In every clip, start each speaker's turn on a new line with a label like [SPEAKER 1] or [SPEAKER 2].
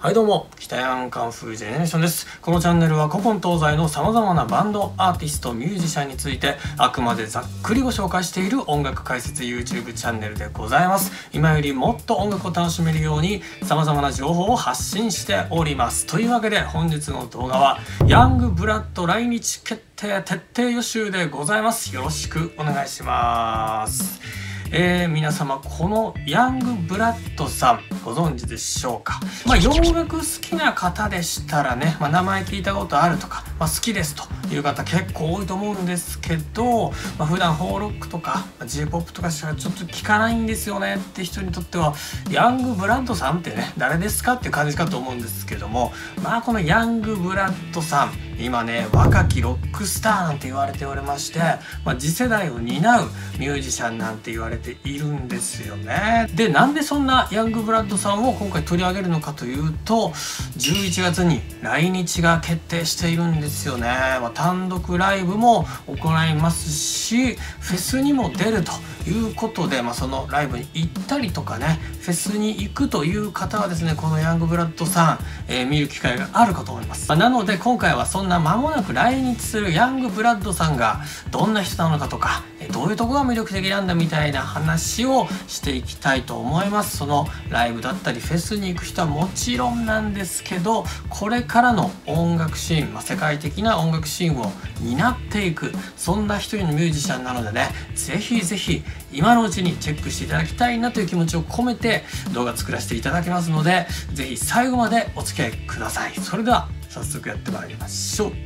[SPEAKER 1] はいどうも、北山カンフージェネレーションです。このチャンネルは古今東西の様々なバンド、アーティスト、ミュージシャンについてあくまでざっくりご紹介している音楽解説 YouTube チャンネルでございます。今よりもっと音楽を楽しめるように様々な情報を発信しております。というわけで本日の動画はヤングブラッド来日決定徹底予習でございます。よろしくお願いします。皆様このヤングブラッドさんご存知でしょうか。洋楽好きな方でしたらね、名前聞いたことあるとか、好きですという方結構多いと思うんですけど、普段ホーロックとか J-POP とかしかちょっと聞かないんですよねって人にとってはヤングブラッドさんってね誰ですかっていう感じかと思うんですけども、このヤングブラッドさん今ね若きロックスターなんて言われておりまして、次世代を担うミュージシャンなんて言われているんですよね。でなんでそんなヤングブラッドさんを今回取り上げるのかというと、11月に来日が決定しているんですよね。単独ライブも行いますしフェスにも出るということで、そのライブに行ったりとかねフェスに行くという方はですねこのヤングブラッドさん、見る機会があるかと思います。なので今回はそんな間もなく来日するヤングブラッドさんがどんな人なのかとかどういうとこが魅力的なんだみたいな話をしていきたいと思います。そのライブだったりフェスに行く人はもちろんなんですけど、これからの音楽シーン、世界的な音楽シーンを担っていくそんな一人のミュージシャンなのでね、ぜひぜひ今のうちにチェックしていただきたいなという気持ちを込めて動画作らせていただきますので、ぜひ最後までお付き合いください。それでは早速やってまいりましょう。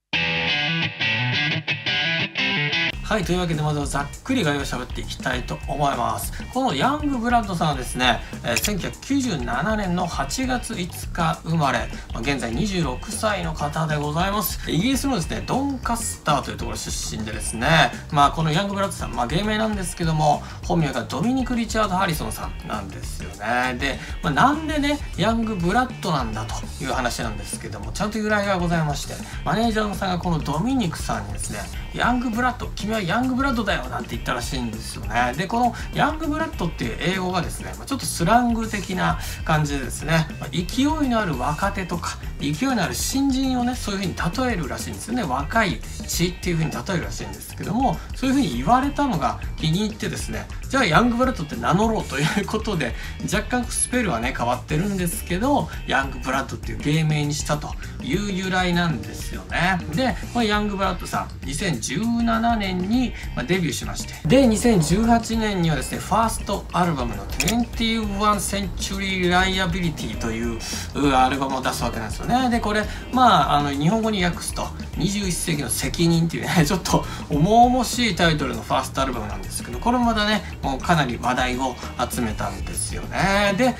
[SPEAKER 1] はい、というわけでまずはざっくり概要を喋っていきたいと思います。このヤングブラッドさんはですね、1997年の8月5日生まれ、現在26歳の方でございます。イギリスのですね、ドンカスターというところ出身でですね、このヤングブラッドさん、芸名なんですけども、本名がドミニク・リチャード・ハリソンさんなんですよね。で、なんでね、ヤングブラッドなんだという話なんですけども、ちゃんと由来がございまして、マネージャーさんがこのドミニクさんにですね、ヤングブラッド、君はヤングブラッドだよなんて言ったらしいんですよね。でこのヤングブラッドっていう英語がですねちょっとスラング的な感じでですね、勢いのある若手とか勢いのある新人をねそういう風に例えるらしいんですよね。若い血っていう風に例えるらしいんですけども、そういう風に言われたのが気に入ってですね、じゃあヤングブラッドって名乗ろうということで若干スペルはね変わってるんですけどヤングブラッドっていう芸名にしたという由来なんですよね。でこのヤングブラッドさん2017年にデビューしまして、で2018年にはですねファーストアルバムの21 Century Liability というアルバムを出すわけなんですよね。でこれ日本語に訳すと21世紀の責任っていうねちょっと重々しいタイトルのファーストアルバムなんですけど、これもまだねもうかなり話題を集めたんですよね。で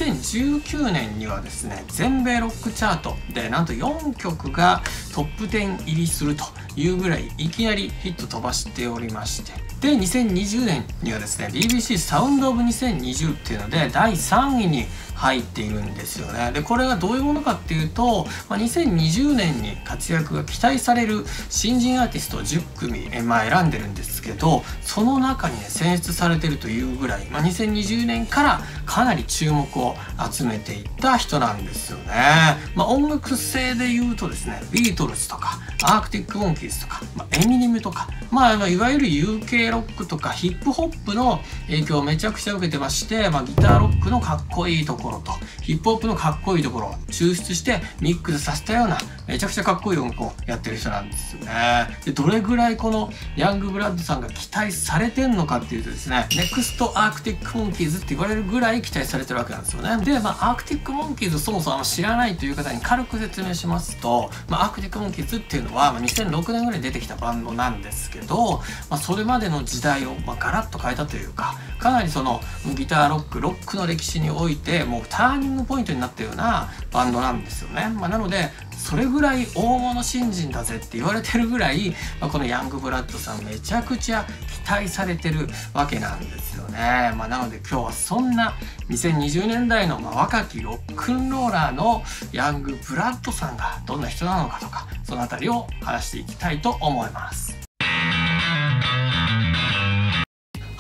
[SPEAKER 1] 2019年にはですね全米ロックチャートでなんと4曲がトップ10入りするというぐらいいきなりヒット飛ばしておりまして、で2020年にはですね BBC サウンドオブ2020っていうので第3位に入っているんですよね。でこれがどういうものかっていうと、2020年に活躍が期待される新人アーティストを10組、選んでるんですけど、その中にね選出されてるというぐらい、2020年からかなり注目を集めていった人なんですよね。音楽性で言うとですねビートルズとかアークティック・モンキーズとか、エミネムとか、いわゆる UK ロックとかヒップホップの影響をめちゃくちゃ受けてまして、ギターロックのかっこいいところとヒップホップのかっこいいところを抽出してミックスさせたようなめちゃくちゃかっこいい音楽をやってる人なんですよね。でどれぐらいこのヤングブラッドさんが期待されてんのかっていうとですね、ネクストアークティック・モンキーズって言われるぐらい期待されてるわけなんですよね。でアークティック・モンキーズそもそも知らないという方に軽く説明しますと、アークティック・モンキーズっていうのは2006年ぐらいに出てきたバンドなんですけど、それまでの時代をガラッと変えたというか、かなりそのギターロックの歴史においてもうターニングポイントになったようなバンドなんですよね。なのでそれぐらい大物新人だぜって言われてるぐらい、このヤングブラッドさんめちゃくちゃ期待されてるわけなんですよね。なので今日はそんな2020年代の若きロックンローラーのヤングブラッドさんがどんな人なのかとか、そのあたりを話していきたいと思います。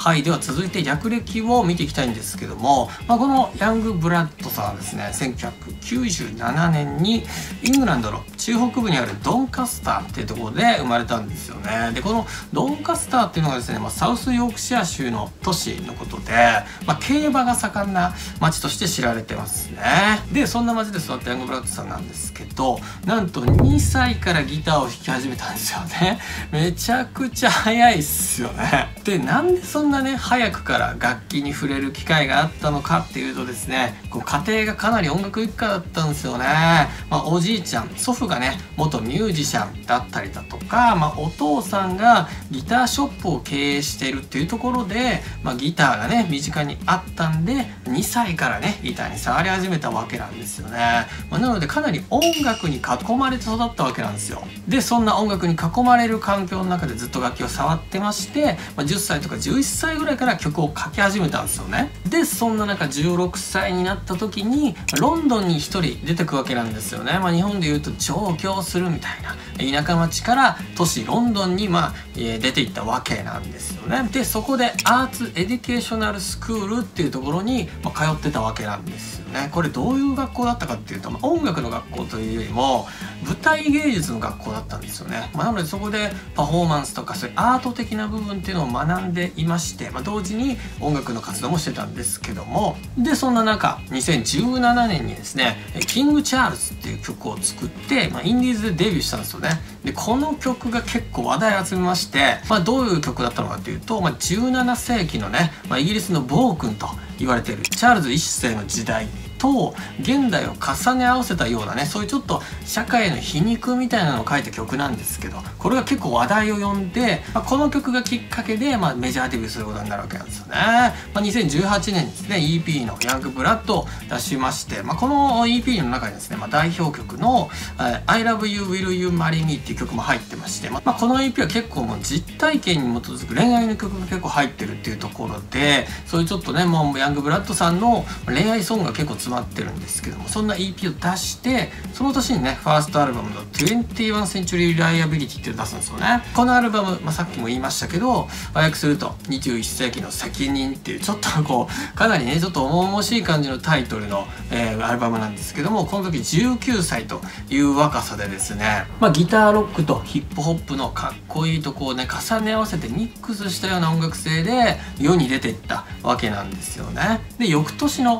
[SPEAKER 1] はい、では続いて略歴を見ていきたいんですけども、このヤングブラッドさんはですね、1997年にイングランドの中北部にあるドンカスターっていうところで生まれたんですよね。でこのドンカスターっていうのがですね、サウスヨークシャー州の都市のことで、競馬が盛んな町として知られてますね。でそんな町で育ったヤングブラッドさんなんですけど、なんと2歳からギターを弾き始めたんですよね。めちゃくちゃ早いっすよね。でなんでそんなね早くから楽器に触れる機会があったのかっていうとですね、家庭がかなり音楽一家だったんですよね。おじいちゃん祖父がね元ミュージシャンだったりだとか、お父さんがギターショップを経営しているっていうところで、ギターがね身近にあったんで2歳からねギターに触り始めたわけなんですよね。なのでかなり音楽に囲まれて育ったわけなんですよ。でそんな音楽に囲まれる環境の中でずっと楽器を触ってまして、10歳とか11歳ぐらいから曲を書き始めたんですよね。でそんな中16歳になった時にロンドンに一人出てくわけなんですよね。日本でいうと上京するみたいな田舎町から都市ロンドンに出ていったわけなんですよね。でそこでアーツエデュケーショナルスクールっていうところに通ってたわけなんですよね。これどういう学校だったかっていうと、音楽の学校というよりも舞台芸術の学校だったんですよね。なのでそこでパフォーマンスとかそういうアート的な部分っていうのを学んでいまして、同時に音楽の活動もしてたんですけども、でそんな中2017年にですねキングチャールズっていう曲を作って、インディーズでデビューしたんですよね。でこの曲が結構話題を集めまして、どういう曲だったのかというと、17世紀のね、イギリスの暴君と言われているチャールズ1世の時代と現代を重ね合わせたようなね、そういうちょっと社会の皮肉みたいなのを書いた曲なんですけど、これが結構話題を呼んで、この曲がきっかけで、メジャーデビューすることになるわけなんですよね。2018年にですね EP のヤングブラッドを出しまして、この EP の中にですね、代表曲の I Love You Will You Marry Me っていう曲も入ってまして、この EP は結構もう実体験に基づく恋愛の曲が結構入ってるっていうところで、そういうちょっとねもうヤングブラッドさんの恋愛ソングが結構詰まってるんですけども、そんな EP を出してその年にねファーストアルバムの21 Century Liability っていうのを出すんですよね。このアルバム、さっきも言いましたけど和訳すると21世紀の責任っていうちょっとかなりねちょっと重々しい感じのタイトルの、アルバムなんですけども、この時19歳という若さでですね、ギターロックとヒップホップのかっこいいとこをね重ね合わせてミックスしたような音楽性で世に出ていったわけなんですよね。で翌年の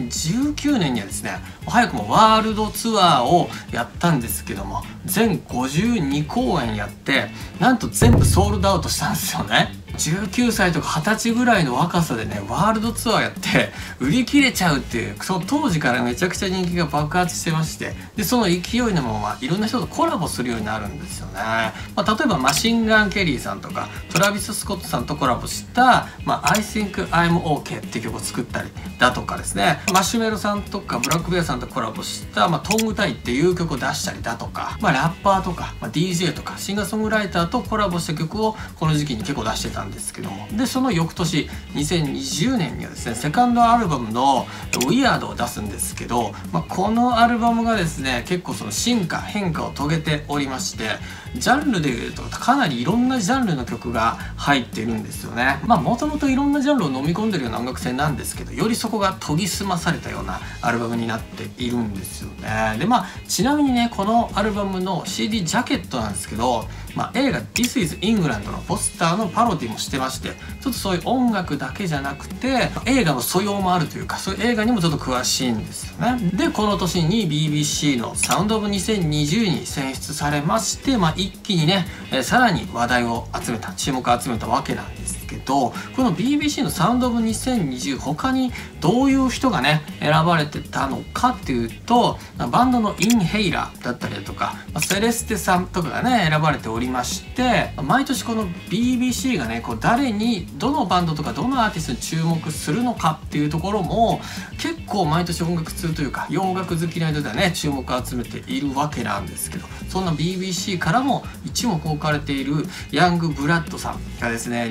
[SPEAKER 1] 2019年にはですね早くもワールドツアーをやったんですけども、全52公演やってなんと全部ソールドアウトしたんですよね。19歳とか20歳ぐらいの若さでねワールドツアーやって売り切れちゃうっていう、その当時からめちゃくちゃ人気が爆発してまして、でその勢いのままいろんな人とコラボするようになるんですよね。例えばマシンガン・ケリーさんとかトラビス・スコットさんとコラボした「I Think I'm OK」っていう曲を作ったりだとかですね、マシュメロさんとかブラックベアさんとコラボした「トングタイ」っていう曲を出したりだとか、ラッパーとか、DJ とかシンガーソングライターとコラボした曲をこの時期に結構出してたんですけども、でその翌年2020年にはですねセカンドアルバムの「Weird」を出すんですけど、このアルバムがですね結構その変化を遂げておりまして、ジャンルでいうとかなりいろんなジャンルの曲が入ってるんですよね。もともといろんなジャンルを飲み込んでるような音楽性なんですけど、よりそこが研ぎ澄まされたようなアルバムになっているんですよね。でちなみにねこのアルバムの CD ジャケットなんですけど、映画「This is England」のポスターのパロディもしてまして、ちょっとそういう音楽だけじゃなくて映画の素養もあるというか、そういう映画にもちょっと詳しいんですよね。でこの年に BBC のサウンドオブ2020に選出されまして、一気にねさらに話題を集めた注目を集めたわけなんですけど、この BBC のサウンドオブ2020他にどういう人がね選ばれてたのかっていうと、バンドのインヘイラーだったりだとかセレステさんとかがね選ばれておりまして、毎年この BBC がね誰にどのバンドとかどのアーティストに注目するのかっていうところも結構毎年音楽通というか洋楽好きな人ではね注目を集めているわけなんですけど、そんな BBC からも一目置かれているヤングブラッドさんがですね2020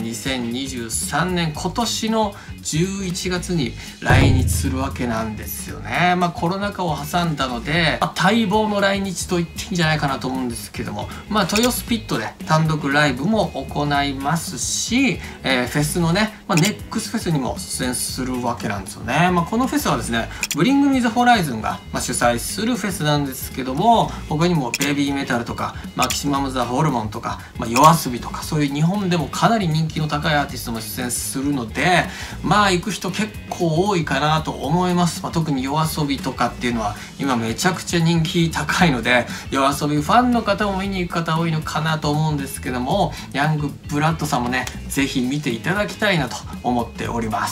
[SPEAKER 1] 2023年今年の11月に来日するわけなんですよね。コロナ禍を挟んだので、待望の来日と言っていいんじゃないかなと思うんですけども、豊洲ピットで単独ライブも行いますし、フェスのね、ネックスフェスにも出演するわけなんですよね。このフェスはですね、ブリング・ミザ・ホライズンが主催するフェスなんですけども、他にもベイビーメタルとかマキシマム・ザ・ホルモンとか、YOASOBIとか、そういう日本でもかなり人気の高いアーティストも出演するので、行く人結構多いかなと思います。特に YOASOBI とかっていうのは今めちゃくちゃ人気高いので、YOASOBI ファンの方も見に行く方多いのかなと思うんですけども、ヤングブラッドさんもね、ぜひ見ていただきたいなと思っております。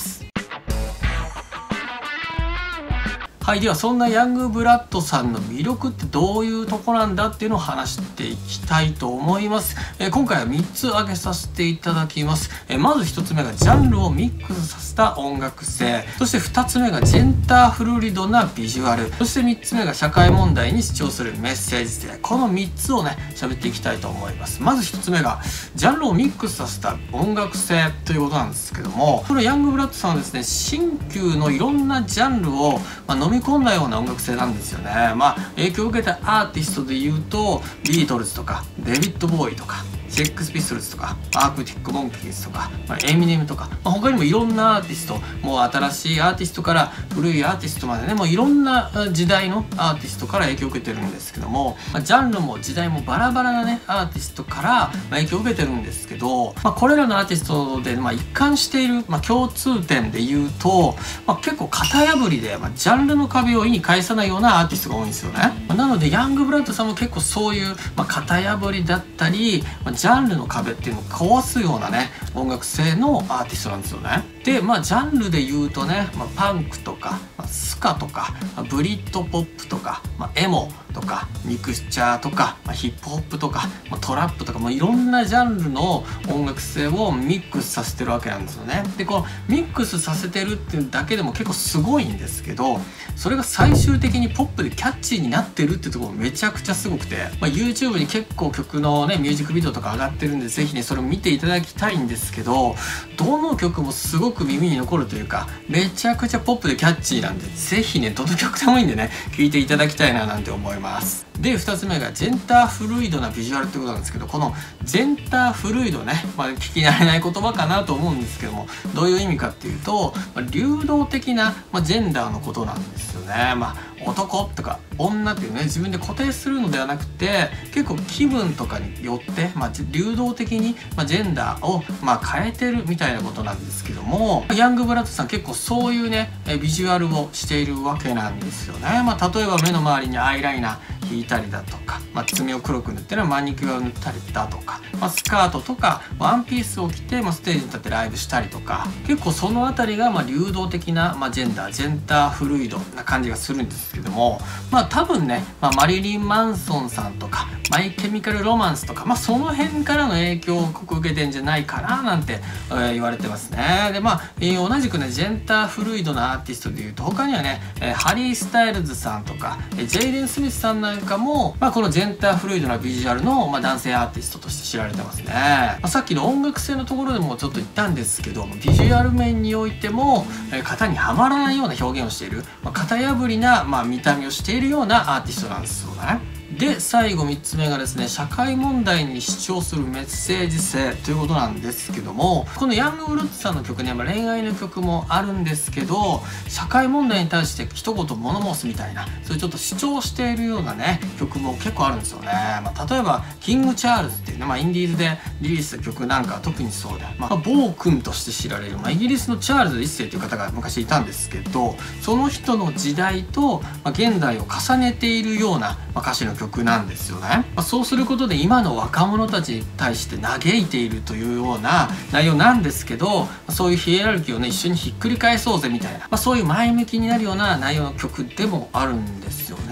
[SPEAKER 1] はい、ではそんなヤングブラッドさんの魅力ってどういうとこなんだっていうのを話していきたいと思います。今回は3つ挙げさせていただきます。まず1つ目がジャンルをミックスさせた音楽性、そして2つ目がジェンダーフルリドなビジュアル、そして3つ目が社会問題に主張するメッセージ性。この3つをね喋っていきたいと思います。まず1つ目がジャンルをミックスさせた音楽性ということなんですけども、このヤングブラッドさんはですね、新旧のいろんなジャンルを飲み込んだような音楽性なんですよね。影響を受けたアーティストで言うとビートルズとかデビッド・ボーイとかセックスピストルズとかアークティック・モンキーズとか、エミネムとか、他にもいろんなアーティスト、もう新しいアーティストから古いアーティストまでね、もういろんな時代のアーティストから影響を受けてるんですけども、ジャンルも時代もバラバラなねアーティストから影響を受けてるんですけど、これらのアーティストで一貫している共通点で言うと、結構型破りでジャンルの壁を意に介さないようなアーティストが多いんですよね。なのでヤングブラッドさんも結構そういう型破りだったりジャンルの壁っていうのを壊すようなね音楽性のアーティストなんですよね。でジャンルで言うとね、パンクとかスカとかブリッドポップとかエモとかミクスチャーとかヒップホップとかトラップとかいろんなジャンルの音楽性をミックスさせてるわけなんですよね。でこのミックスさせてるっていうだけでも結構すごいんですけど、それが最終的にポップでキャッチーになってるっていうところめちゃくちゃすごくて、YouTube に結構曲のねミュージックビデオとか上がってるんで、ぜひねそれを見ていただきたいんですけど、どの曲もすごく耳に残るというかめちゃくちゃポップでキャッチーなんで、ぜひねどの曲でもいいんでね聴いていただきたいななんて思います。で2つ目がジェンダーフルイドなビジュアルってことなんですけど、このジェンダーフルイドね、聞き慣れない言葉かなと思うんですけども、どういう意味かっていうと、流動的な、ジェンダーのことなんですよね。男とか女っていうね自分で固定するのではなくて、結構気分とかによって、流動的に、ジェンダーを、変えてるみたいなことなんですけども、ヤングブラッドさん結構そういうねビジュアルをしているわけなんですよね。例えば目の周りにアイライナー引いたりだとか、爪を黒く塗ってマニキュアを塗ったりだとか、スカートとかワンピースを着て、ステージに立ってライブしたりとか、結構その辺りが流動的な、ジェンダーフルイドな感じがするんですけども、多分ね、マリリン・マンソンさんとかマイ・ケミカル・ロマンスとか、その辺からの影響を濃く受けてんじゃないかななんて、言われてますね。で同じくねジェンダーフルイドなアーティストでいうと、他にはねハリー・スタイルズさんとかジェイデン・スミスさんなんかも、このジェンダーフルイドなビジュアルの、男性アーティストとして知られてますね。さっきの音楽性のところでもちょっと言ったんですけど、ビジュアル面においても、型にはまらないような表現をしている、型破りな、見た目をしているようなアーティストなんですよね。で最後3つ目がですね、社会問題に主張するメッセージ性ということなんですけども、このヤングブラッドさんの曲ね、恋愛の曲もあるんですけど、社会問題に対して一言物申すみたいな、そういうちょっと主張しているようなね曲も結構あるんですよね。例えばキング・チャールズっていうね、インディーズでリリースした曲なんかは特にそうで、暴君として知られる、イギリスのチャールズ1世という方が昔いたんですけど、その人の時代と、現代を重ねているような、歌詞の曲なんですよね。そうすることで今の若者たちに対して嘆いているというような内容なんですけど、そういうヒエラルキーをね一緒にひっくり返そうぜみたいな、そういう前向きになるような内容の曲でもあるんですよね。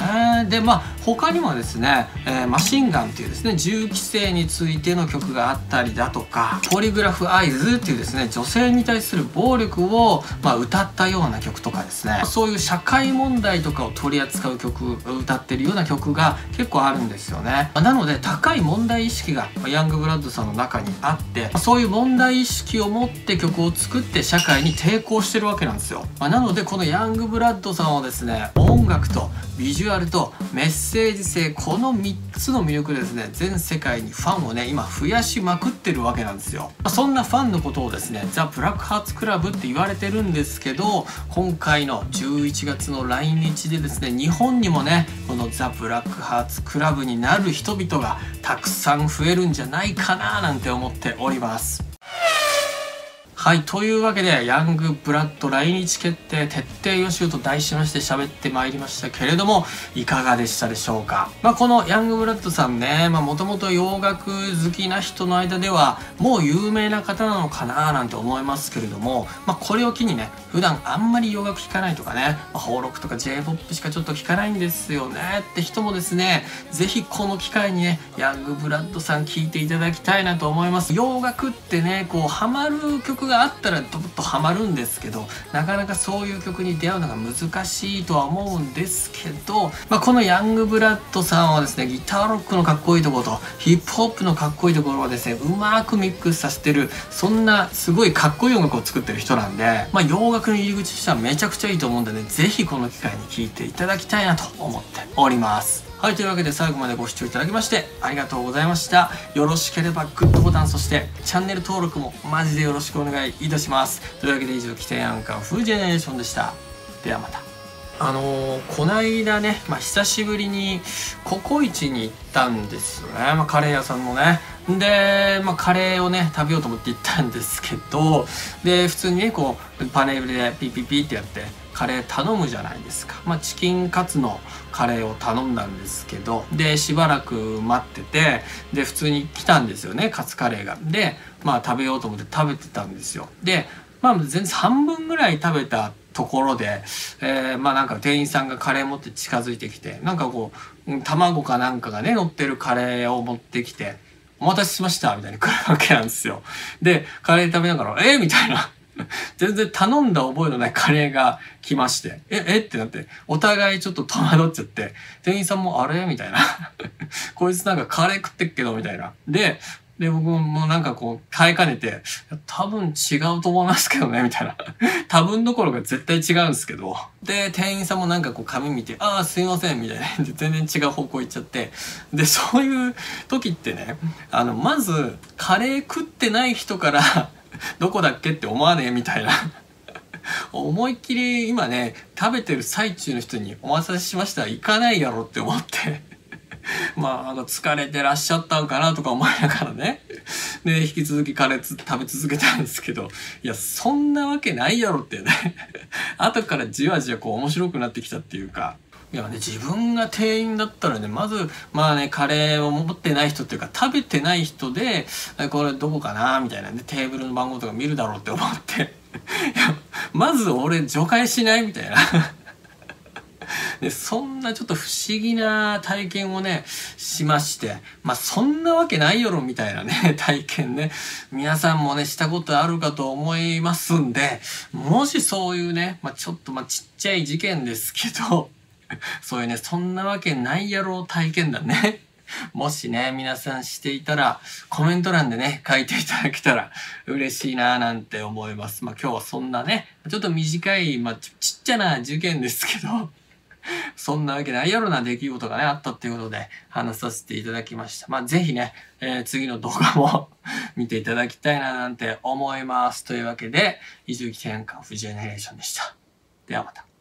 [SPEAKER 1] ね。で、他にもですね、マシンガンっていうですね、銃規制についての曲があったりだとか、ポリグラフアイズっていうですね、女性に対する暴力を、歌ったような曲とかですね、そういう社会問題とかを取り扱う曲、歌ってるような曲が結構あるんですよね。なので、高い問題意識がヤングブラッドさんの中にあって、そういう問題意識を持って曲を作って社会に抵抗してるわけなんですよ。なので、このヤングブラッドさんはですね、音楽とビジュアルとメッセージ性、この3つの魅力でですね、全世界にファンをね、今増やしまくってるわけなんですよ。そんなファンのことをですね、ザ・ブラックハーツクラブって言われてるんですけど、今回の11月の来日でですね、日本にもね、このザ・ブラックハーツクラブになる人々がたくさん増えるんじゃないかななんて思っております。はい。というわけで、ヤングブラッド来日決定徹底予習と題しまして喋ってまいりましたけれども、いかがでしたでしょうか。このヤングブラッドさんね、もともと洋楽好きな人の間では、もう有名な方なのかななんて思いますけれども、これを機にね、普段あんまり洋楽聴かないとかね、邦録とか J-POP しかちょっと聴かないんですよねって人もですね、ぜひこの機会にね、ヤングブラッドさん聴いていただきたいなと思います。洋楽ってね、こう、ハマる曲があったらドッとハマるんですけど、なかなかそういう曲に出会うのが難しいとは思うんですけど、このヤングブラッドさんはですね、ギターロックのかっこいいところとヒップホップのかっこいいところをですね、うまくミックスさせてる、そんなすごいかっこいい音楽を作ってる人なんで、洋楽の入り口としてはめちゃくちゃいいと思うんでね、ぜひこの機会に聴いていただきたいなと思っております。はい、というわけで最後までご視聴いただきましてありがとうございました。よろしければグッドボタン、そしてチャンネル登録もマジでよろしくお願いいたします。というわけで以上、キテヤンカンフージェネレーションでした。ではまた。こないだね、久しぶりにココイチに行ったんですよね。カレー屋さんのね。で、カレーをね、食べようと思って行ったんですけど、で、普通にね、こう、パネルでピッピッピッってやって、カレー頼むじゃないですか。チキンカツのカレーを頼んだんですけど、で、しばらく待ってて、で、普通に来たんですよね、カツカレーが。で、食べようと思って食べてたんですよ。で、全然半分ぐらい食べたところで、なんか店員さんがカレー持って近づいてきて、なんかこう、卵かなんかがね、乗ってるカレーを持ってきて、お待たせしましたみたいに来るわけなんですよ。で、カレー食べながら、みたいな。全然頼んだ覚えのないカレーが来まして、ってなって、お互いちょっと戸惑っちゃって、店員さんもあれみたいな。こいつなんかカレー食ってっけどみたいな。で、僕もなんかこう、耐えかねて、多分違うと思いますけどね、みたいな。多分どころか絶対違うんですけど。で、店員さんもなんかこう紙見て、すいません、みたいな。全然違う方向行っちゃって。で、そういう時ってね、まず、カレー食ってない人から、どこだっけって思わねえみたいな。思いっきり今ね、食べてる最中の人にお待たせしましたら行かないやろって思って。疲れてらっしゃったのかなとか思いながらね。で、引き続きカレー食べ続けたんですけど、いや、そんなわけないやろってね。後からじわじわこう面白くなってきたっていうか。いやね、自分が店員だったらね、まず、カレーを持ってない人っていうか、食べてない人で、これどこかなみたいなね、テーブルの番号とか見るだろうって思って。いや、まず俺除外しないみたいな。で、そんなちょっと不思議な体験をね、しまして、そんなわけないよろみたいなね、体験ね、皆さんもね、したことあるかと思いますんで、もしそういうね、ちょっとちっちゃい事件ですけど、そういうね、そんなわけないやろ体験談ね。もしね、皆さんしていたら、コメント欄でね、書いていただけたら嬉しいなぁなんて思います。今日はそんなね、ちょっと短い、ちっちゃな事件ですけど、そんなわけないやろな出来事がね、あったっていうことで話させていただきました。ぜひね、次の動画も見ていただきたいななんて思います。というわけで、以上、キテヤンカンフージェネレーションでした。ではまた。